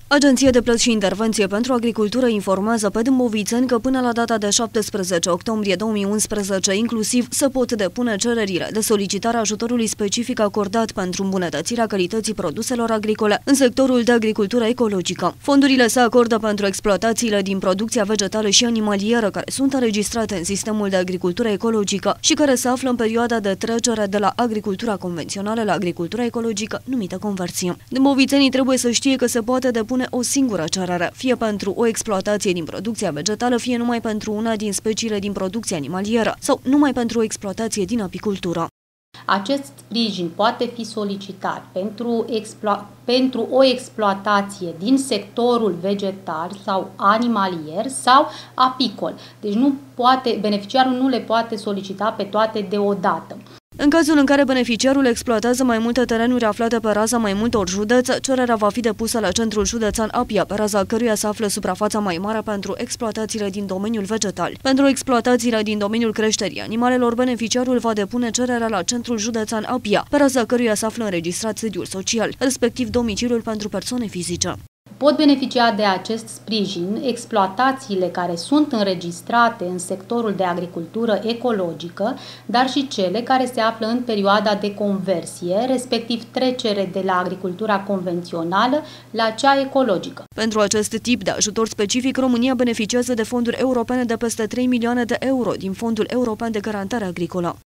Agenția de Plăți și Intervenție pentru Agricultură informează pe dâmbovițeni că până la data de 17 octombrie 2011, inclusiv, se pot depune cererile de solicitare a ajutorului specific acordat pentru îmbunătățirea calității produselor agricole în sectorul de agricultură ecologică. Fondurile se acordă pentru exploatațiile din producția vegetală și animalieră care sunt înregistrate în sistemul de agricultură ecologică și care se află în perioada de trecere de la agricultura convențională la agricultura ecologică, numită conversie. Dâmbovițenii trebuie să știe că se poate depune o singură cerere, fie pentru o exploatație din producția vegetală, fie numai pentru una din speciile din producție animalieră sau numai pentru o exploatație din apicultură. Acest sprijin poate fi solicitat pentru o exploatație din sectorul vegetal sau animalier sau apicol. Deci beneficiarul nu le poate solicita pe toate deodată. În cazul în care beneficiarul exploatează mai multe terenuri aflate pe raza mai multor județe, cererea va fi depusă la Centrul Județean Apia, pe raza căruia se află suprafața mai mare pentru exploatațiile din domeniul vegetal. Pentru exploatațiile din domeniul creșterii animalelor, beneficiarul va depune cererea la Centrul Județean Apia, pe raza căruia se află înregistrat sediul social, respectiv domiciliul pentru persoane fizice. Pot beneficia de acest sprijin exploatațiile care sunt înregistrate în sectorul de agricultură ecologică, dar și cele care se află în perioada de conversie, respectiv trecere de la agricultura convențională la cea ecologică. Pentru acest tip de ajutor specific, România beneficiază de fonduri europene de peste 3 milioane de euro din Fondul European de Garantare Agricolă.